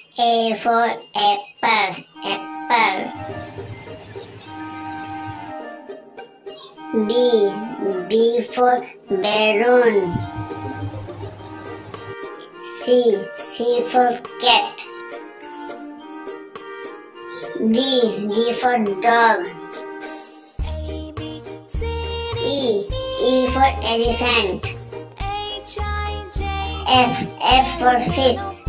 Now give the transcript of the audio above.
A for apple, apple. B for balloon. C for cat. D for dog. E for elephant. F for fish.